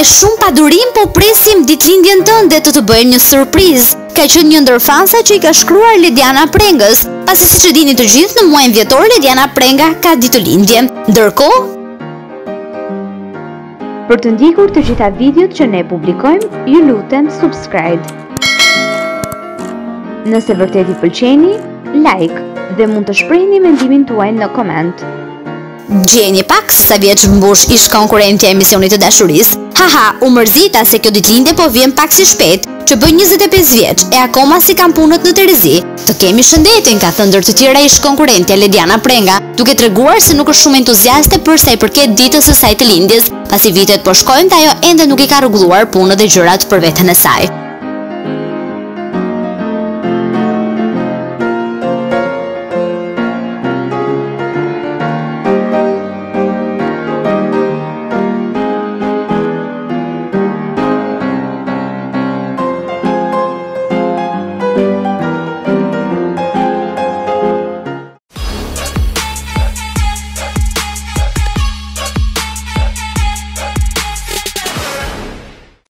me shumë padurim po presim ditëlindjen tënde të bëjmë një surprizë. Ka qenë një ndër fansa që i ka shkruar Lidiana Prengës, pasi siç e dini të gjithë në muajin dhjetor Lidiana Prenga ka ditëlindje. Ndërkohë, për të ndjekur të gjitha videot që ne publikojmë, ju lutem subscribe. Nëse vërtet i pëlqeni, like dhe mund të shprehni mendimin tuaj në koment. gjeni pak sa vjeç mbush ish konkurrenti e emisionit të dashurisë. Haha, u mërzita se kjo ditëlindje po vjen pak si shpejt, që bën 25 vjeç e akoma si kam punët në Terezi. Të kemi shëndetin, ka thënë ndër të tjera ish konkurrentja Lidiana Prenga, duke treguar se nuk është shumë entuziaste për sa i përket ditës së saj të lindjes, pasi vitet po shkojnë dhe ajo ende nuk i ka rregulluar punët dhe gjërat për veten e saj.